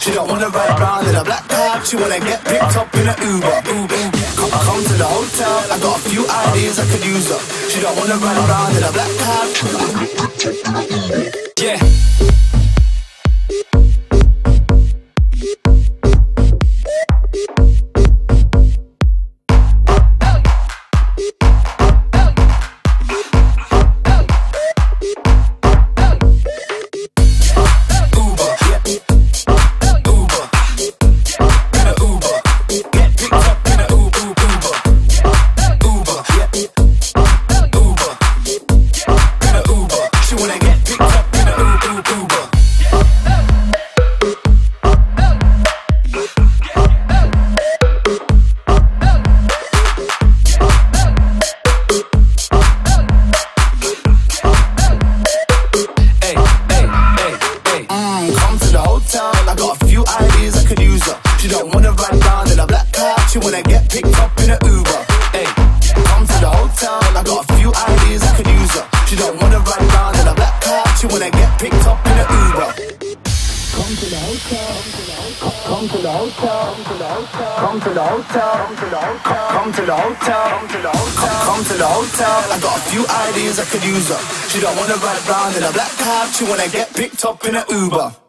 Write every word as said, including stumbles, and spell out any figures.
She don't wanna ride around in a black cab. She wanna get picked up in a Uber. Uber. Come, come to the hotel. I got a few ideas I could use her. She don't wanna ride around in a black cab. She wanna get picked up in a Uber. Yeah. I could use her. She don't wanna ride around in a black cab. She wanna get picked up in a Uber.